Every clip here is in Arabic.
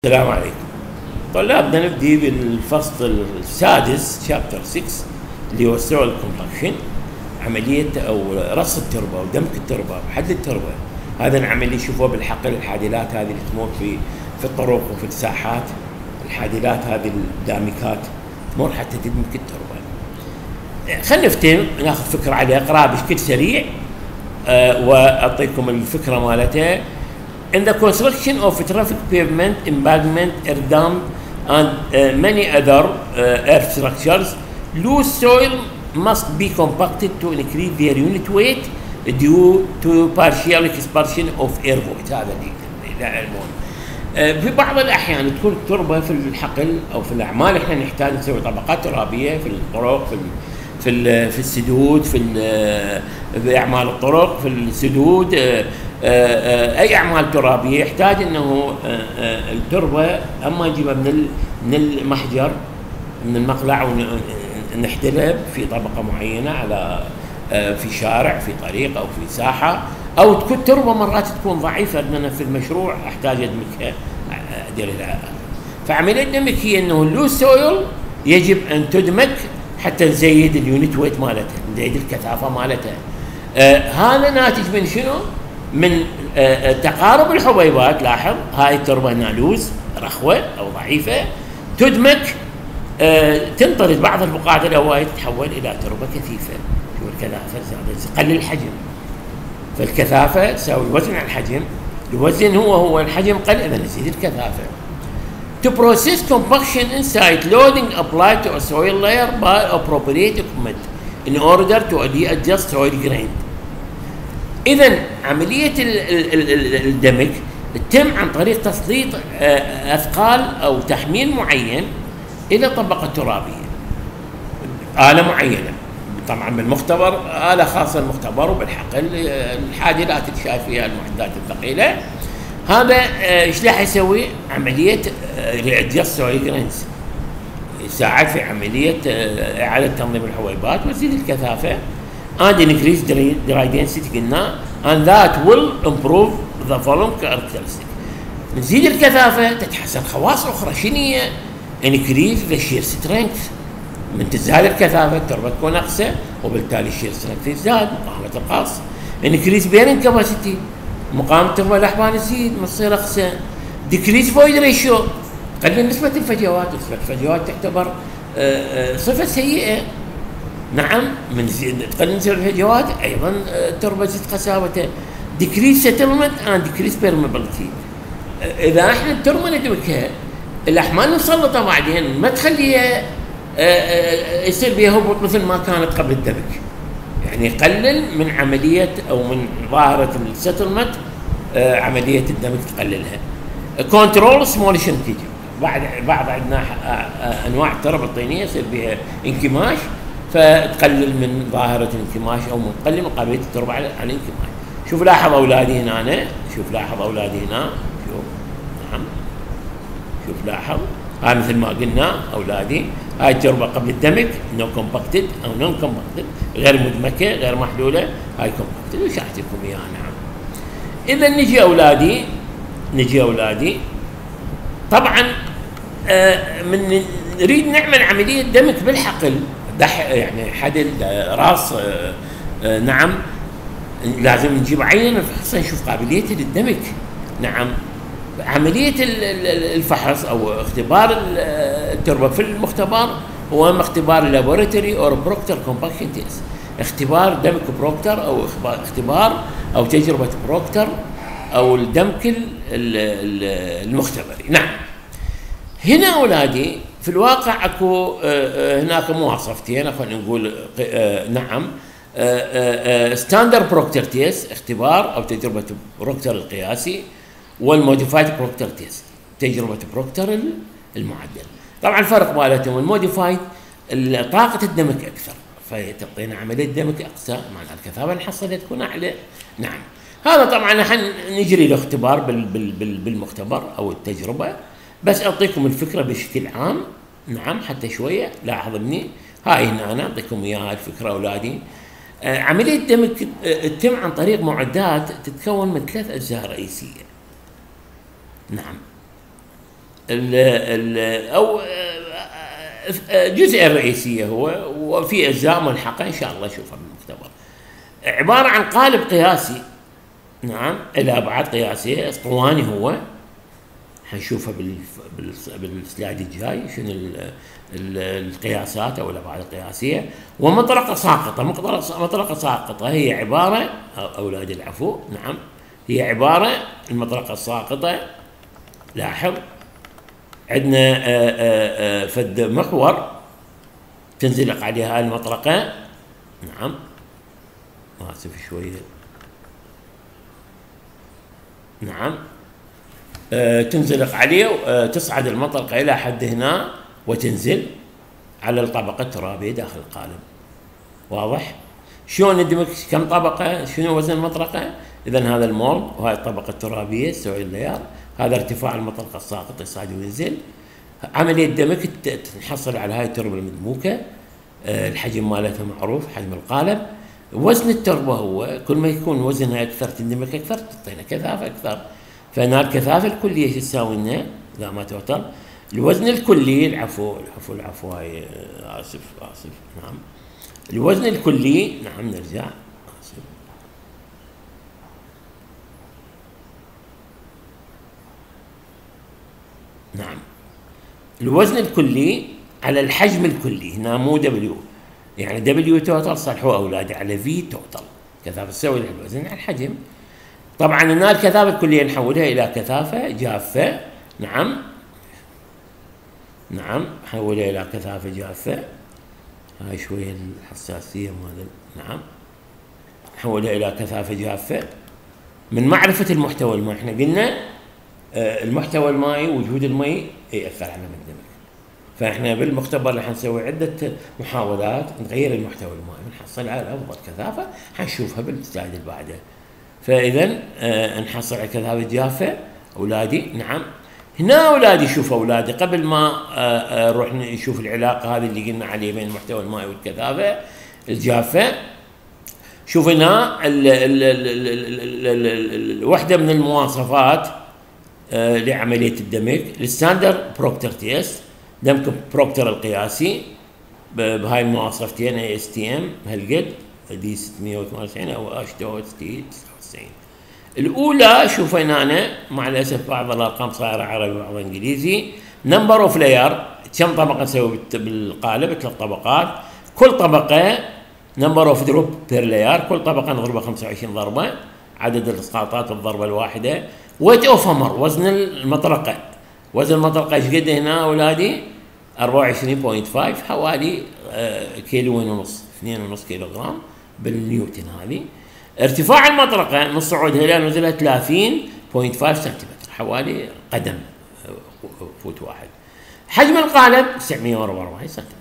السلام عليكم طلاب. بدنا نبدي بالفصل السادس شابتر 6 اللي هو السويل كومباكشن، عملية أو رص التربة ودمك التربة وحد التربة. هذا العملية شوفوه بالحقل، الحادلات هذه اللي تمر في الطرق وفي الساحات، الحادلات هذه الدامكات تمر حتى تدمك التربة. خلينا نفتهم ناخذ فكرة عليه، اقرأ بشكل سريع وأعطيكم الفكرة مالتها. In the construction of traffic pavement, embankment, air dam, and many other earth structures, loose soil must be compacted to increase their unit weight due to partial expansion of air void. هذا اللي المهم. في بعض الأحيان تكون التربة في الحقل أو في الأعمال إحنا نحتاج نسوي طبقات ترابية في الطرق، في السدود، في أعمال الطرق، في السدود، اي اعمال ترابيه يحتاج انه التربه اما نجيبها من المحجر، من المقلع، ونحتلها في طبقه معينه على في شارع، في طريق، او في ساحه، او تكون تربه مرات تكون ضعيفه لان في المشروع احتاج ادمجها ادير لها. فعمليه الدمج هي انه اللوس سويل يجب ان تدمج حتى نزيد اليونت ويت مالتها، نزيد الكثافه مالتها. هذا ناتج من شنو؟ من تقارب الحبيبات. لاحظ هاي التربه هنا لوز رخوه او ضعيفه، تدمج تنطرد بعض البقاعات الهوائيه تتحول الى تربه كثيفه. شوف الكثافه زادت، قلل الحجم، فالكثافه تساوي الوزن على الحجم، الوزن هو الحجم قل، اذا نزيد الكثافه. To process compaction inside, loading applied to a soil layer by appropriate equipment in order to adjust soil grain. إذا عملية الدمج تتم عن طريق تسليط أثقال أو تحميل معين إلى طبقة ترابية، آلة معينة، طبعا بالمختبر آلة خاصة بالمختبر، وبالحقل الحادلات اللي شايف فيها المعدات الثقيلة. هذا ايش راح يسوي؟ عملية ريأدجست سويل جرينز، يساعد في عملية إعادة تنظيم الحبيبات وتزيد الكثافة and increase dry density قلنا، and that will improve the following characteristic. نزيد الكثافة تتحسن خواص أخرى. شنو هي؟ increase the shear strength. من تزداد الكثافة التربة تكون أقسى، وبالتالي الشير strength يزداد، مقاومة القص. increase bearing capacity، مقاومة التربة الأحبال تزيد ما تصير أقسى. decrease void ratio، قلل نسبة الفجوات، نسبة الفجوات تعتبر صفة سيئة. نعم، من تقلل نسبة الفجوات أيضا التربة تزيد قساوتها. decrease settlement and decrease permeability. إذا احنا التربة ندمجها، الأحمال المسلطة بعدين ما تخليها يصير بها هبوط مثل ما كانت قبل الدمج، يعني يقلل من عملية أو من ظاهرة السيتلمنت، عملية الدمج تقللها. كنترول سمول شنتج، بعض عندنا أنواع التربة الطينية يصير بها انكماش، فتقلل من ظاهرة الانكماش أو تقلل من قابلية التربة على الانكماش. شوف لاحظ أولادي هنا، شوف لاحظ أولادي هنا، شوف نعم، شوف لاحظ، هاي مثل ما قلنا أولادي، هاي التربة قبل الدمج نو كومباكتد أو نون كومباكتد، غير مدمكة غير محلولة، هاي كومباكتد وشرحت لكم إياها. نعم. إذا نجي أولادي طبعا من نريد نعمل عملية دمج بالحقل، يعني حدل راس، نعم، لازم نجيب عينة نفحصها نشوف قابليتها للدمج. نعم، عملية الفحص أو اختبار التربة في المختبر هو اختبار لابوراتوري أو بروكتر كومباكشن تيست، اختبار دمج بروكتر أو اختبار أو تجربة بروكتر أو الدمج المختبري. نعم. هنا أولادي في الواقع اكو هناك مواصفتين، خلينا نقول نعم، ستاندر بروكتر تيست، اختبار او تجربه بروكتر القياسي، والموديفايد بروكتر تيست، تجربه بروكتر المعدل. طبعا الفرق مالتهم، الموديفايد طاقه الدمج اكثر، فتعطينا عمليه دمج اقصى، معناها الكثافه الحصليه تكون اعلى. نعم. هذا طبعا نجري له اختبار بالمختبر او التجربه، بس اعطيكم الفكره بشكل عام. نعم، حتى شويه لاحظ مني، هاي هنا انا اعطيكم اياها الفكره اولادي. عمليه الدمج تتم عن طريق معدات تتكون من 3 اجزاء رئيسيه. نعم، او جزء الرئيسيه هو، وفي اجزاء ملحقه ان شاء الله نشوفها بالمختبر. عباره عن قالب قياسي، نعم، الى ابعاد قياسيه، اسطواني هو، حنشوفها بالسلايد الجاي شنو القياسات او الابعاد القياسيه. ومطرقه ساقطه، مطرقه ساقطه هي عباره، اولاد العفو، نعم، هي عباره المطرقه الساقطه. لاحظ عندنا فد محور تنزلق عليها هاي المطرقه، نعم، اسف شويه، نعم، تنزلق عليه، تصعد المطرقه الى حد هنا وتنزل على الطبقه الترابيه داخل القالب. واضح؟ شلون ندمج كم طبقه؟ شنو وزن المطرقه؟ اذا هذا المولد وهاي الطبقه الترابيه السويل لاير، هذا ارتفاع المطرقه الساقطه يصعد وينزل. عمليه دمج تنحصل على هاي التربه المدموكه، الحجم مالتها معروف، حجم القالب. وزن التربه هو كل ما يكون وزنها اكثر تندمج اكثر، تعطينا كثافه اكثر. فهنا الكثافه الكليه ايش تساوي لنا؟ اذا ما توتر الوزن الكلي، العفو هاي اسف، نعم، الوزن الكلي، نعم، نرجع، اسف، نعم، الوزن الكلي على الحجم الكلي، هنا مو دبليو، يعني دبليو توتال صلحوا اولادي على في توتال، كثافه تساوي الوزن على الحجم. طبعا هنا الكثافه الكليه نحولها الى كثافه جافه، نعم، حولها الى كثافه جافه، هاي شويه الحساسيه مال، نعم، نحولها الى كثافه جافه من معرفه المحتوى المائي. احنا قلنا المحتوى المائي، وجود المي ياثر على الدمج، فاحنا بالمختبر رح نسوي عده محاولات نغير المحتوى المائي ونحصل على افضل كثافه، حنشوفها بالسلايد اللي بعده. فاذا نحصل على كثافه جافه اولادي، نعم. هنا اولادي شوفوا اولادي قبل ما نروح نشوف العلاقه هذه اللي قلنا عليها بين المحتوى المائي والكثافه الجافه. شوف هنا واحده من المواصفات لعمليه الدمج، الستاندر بروكتر تيست، دمج بروكتر القياسي بهاي المواصفتين، اي اس تي ام هالقد دي 698 او اشتو اس تي 99. الاولى شوف هنا مع الاسف بعض الارقام صايره عربي وبعضها انجليزي. نمبر اوف لاير، كم طبقه نسوي بالقالب؟ 3 طبقات، كل طبقه نمبر اوف دروب بير لاير، كل طبقه نضربها 25 ضربه، عدد الاسقاطات الضربه الواحده. ويت اوف همر، وزن المطرقه، وزن المطرقه ايش قد هنا اولادي؟ 24.5 حوالي كيلو ونص، 2.5 كيلو جرام بالنيوتن هذه. ارتفاع المطرقه من صعودها الى نزولها 30.5 سنتيمتر، حوالي قدم فوت واحد. حجم القالب 944 سنتيمتر.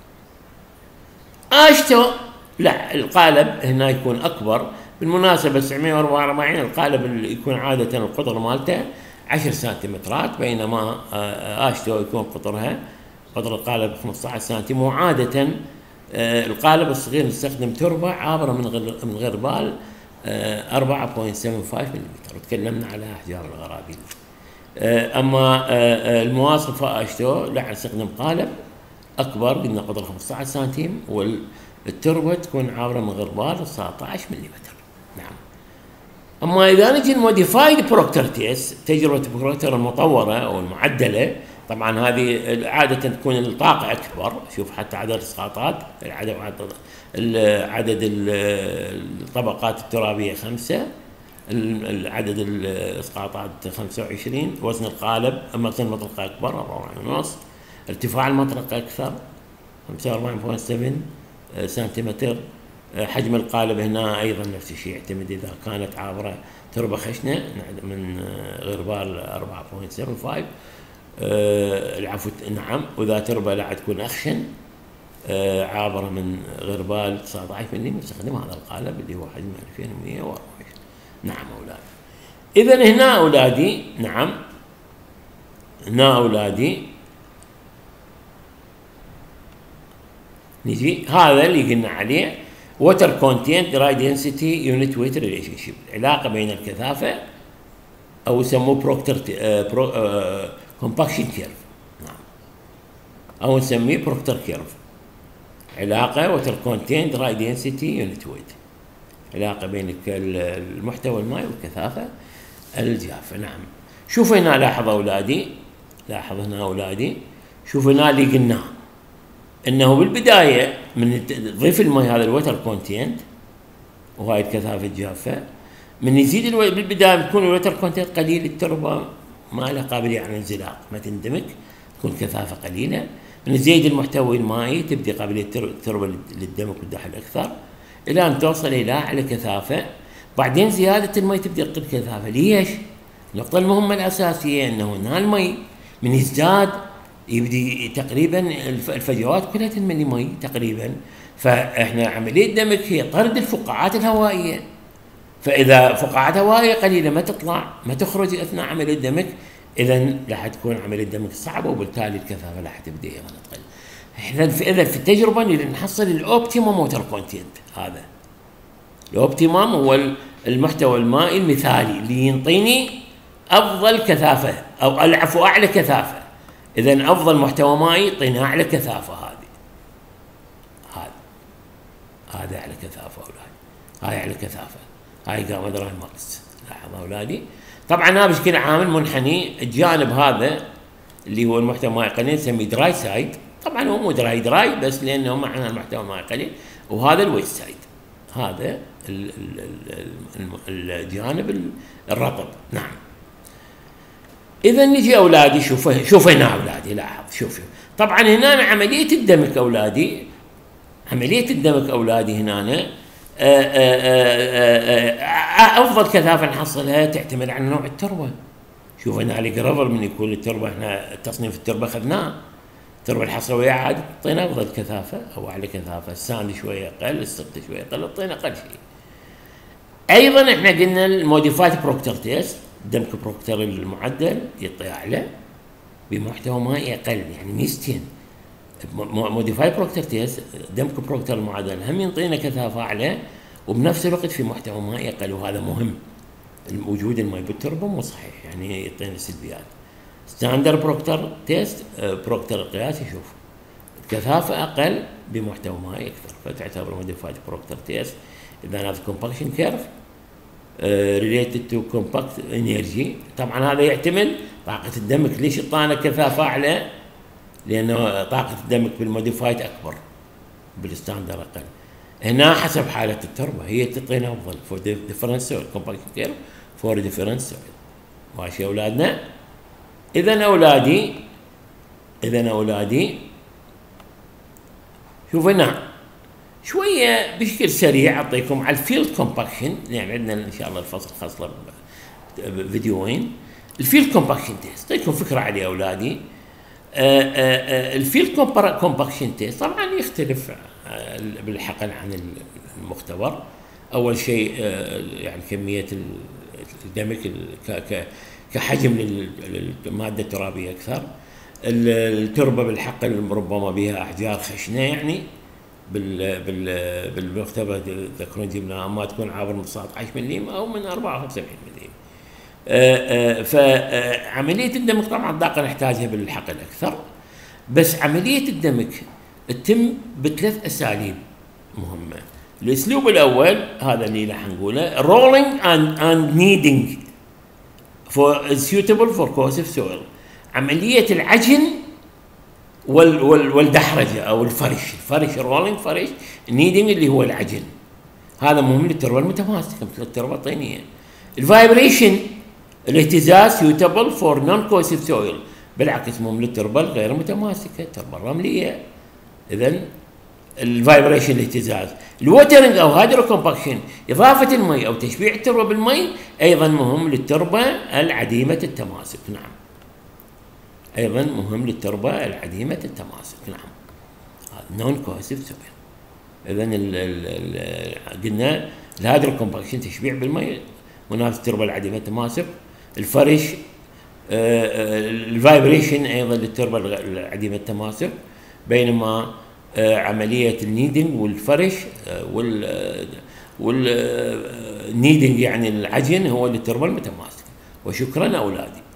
اشتو لا، القالب هنا يكون اكبر. بالمناسبه 944 القالب اللي يكون عاده القطر مالته 10 سنتيمترات، بينما اشتو يكون قطر القالب 15 سنتيم. وعاده القالب الصغير نستخدم تربه عابره من غربال 4.75 ملم، وتكلمنا على احجار الغرابيل. اما المواصفه اشتو لا، نستخدم قالب اكبر، قلنا قطر 15 سنتيم، والتربه تكون عابره من غربال 19 ملم. نعم. اما اذا نجي الموديفايد بروكتر تيست، تجربه بروكتر المطوره او المعدله، طبعا هذه عاده تكون الطاقه اكبر. شوف حتى عدد الاسقاطات، عدد الطبقات الترابيه 5، عدد الاسقاطات 25، وزن القالب اما وزن المطرقه اكبر 4.5، ارتفاع المطرقه اكثر 45.7 سنتيمتر. حجم القالب هنا ايضا نفس الشيء، يعتمد اذا كانت عابره تربه خشنه من غربال 4.75 العفو، نعم. واذا تربه لا تكون اخشن عابره من غربال 19 ملم، نستخدم هذا القالب اللي هو حجمه 2124. نعم اولادي. اذا هنا اولادي، نعم، هنا اولادي نجي هذا اللي قلنا عليه ووتر كونتينت دراي دنسيتي يونت ويت ريليشن شيب، علاقه بين الكثافه او يسموه بروكتر كومباكشن كيرف. نعم. او نسميه بروكتر كيرف. علاقه ووتر كونتين دراي دنسيتي يونت ويت. علاقه بين المحتوى المائي والكثافه الجافه. نعم. شوف هنا، لاحظ اولادي، لاحظ هنا اولادي، شوف هنا اللي قلناه انه بالبدايه من ضيف الماء هذا الوتر كونتينت وهاي الكثافه الجافه، من يزيد بالبدايه بيكون الوتر كونتينت قليل، التربه ما لها قابليه على الانزلاق، ما تندمج، تكون كثافه قليله. من يزيد المحتوى المائي تبدي قابليه التربه للدمج والدحل اكثر، الى ان توصل الى اعلى كثافه. بعدين زياده الماء تبدي تقل كثافه. ليش؟ النقطه المهمه الاساسيه انه هنا الماء من يزداد يبدي تقريبا الفجوات كلها تنملي مي تقريبا، فاحنا عمليه دمج هي طرد الفقاعات الهوائيه. فاذا فقاعات هوائيه قليله ما تطلع ما تخرج اثناء عمليه الدمج، اذا راح تكون عمليه الدمج صعبه وبالتالي الكثافه راح تبدا ايضا تقل. اذا في التجربه نحصل الاوبتيموم ووتر كونتنت. هذا الاوبتيموم هو المحتوى المائي المثالي اللي ينطيني افضل كثافه او العفو اعلى كثافه. اذا افضل محتوى مائي يعطينا اعلى كثافه. هذا اعلى كثافه اولادي، هاي اعلى كثافه، هاي جاما دراي ماكس. لاحظوا اولادي، طبعا هذا بشكل عامل منحني. الجانب هذا اللي هو المحتوى المائي قليل نسميه دراي سايد، طبعا هو مو دراي بس لانه معنا المحتوى المائي قليل، وهذا الويت سايد، هذا الجانب الرطب. نعم. اذا نجي اولادي، شوف هنا اولادي، لاحظ، شوف طبعا هنا عمليه الدمج اولادي، عمليه الدمج اولادي هنا افضل كثافه نحصلها تعتمد على نوع التربه. شوف هنا الجرافل من يكون التربه، احنا تصنيف التربه اخذناه، التربه الحصويه عاد تعطينا افضل كثافه او اعلى كثافه، الساند شويه اقل، السقط شويه اقل، تعطينا اقل شيء. ايضا احنا قلنا الموديفايد بروكتر تيست، دمج بروكتر المعدل يعطي اعلى بمحتوى مائي اقل، يعني ميزتين. موديفايد بروكتر تيست دمج بروكتر المعدل هم يعطينا كثافه اعلى وبنفس الوقت في محتوى مائي اقل، وهذا مهم. وجود الماء بالتربه مو صحيح، يعني يعطينا سلبيات. ستاندر بروكتر تيست، بروكتر القياسي، شوف كثافه اقل بمحتوى مائي اكثر، فتعتبر موديفايد بروكتر تيست. اذا هذا كومباكشن كيرف ريليتد تو كومباكت انرجي، طبعا هذا يعتمد طاقه الدمج. ليش اعطانا كثافه اعلى؟ لانه طاقه الدمج بالموديفايد اكبر، بالستاندر اقل. هنا حسب حاله التربه هي تعطينا افضل فور ديفرنت سويل، كومباكشن كيرف فور ديفرنت سويل. ماشي يا اولادنا؟ اذا اولادي شوف هنا شويه بشكل سريع اعطيكم على الفيلد كومباكشن، يعني عندنا ان شاء الله الفصل خاص له فيديوين. الفيلد كومباكشن تيست اعطيكم فكره عليه اولادي. الفيلد كومباكشن تيست طبعا يختلف بالحقل عن المختبر. اول شيء يعني كميه الدمج كحجم للماده الترابيه اكثر. التربه بالحقل ربما بها احجار خشنه، يعني بالمختبر تذكرون جبنا ما تكون عابر من 19 ملم او من 74 ملم. فعمليه الدمج طبعا الطاقه نحتاجها بالحقل اكثر، بس عمليه الدمج تتم بثلاث اساليب مهمه. الاسلوب الاول هذا اللي راح نقوله rolling and kneading for suitable for corrosive soil، عمليه العجن والدحرجه او الفرش رولينج، فرش نيدنج اللي هو العجن. هذا مهم للتربه المتماسكه مثل التربه الطينيه. الفايبريشن الاهتزاز suitable for non corrosive soil، بالعكس مهم للتربه الغير متماسكه، التربه الرمليه. اذا الفايبريشن الاهتزاز. الوترنج او هيدرو كومباكشن، اضافه المي او تشبيع التربه بالمي، ايضا مهم للتربه العديمه التماسك. نعم، ايضا مهم للتربه العديمه التماسك. نعم، نون كوهسيف سويل. اذا قلنا الهيدرو كومباكشن تشبيع بالمي، منافس التربه العديمه التماسك. الفرش الفايبريشن ايضا للتربه العديمه التماسك، بينما عمليه النيدنج والفرش والنيدنج يعني العجن هو للتربه المتماسكه. وشكرا اولادي.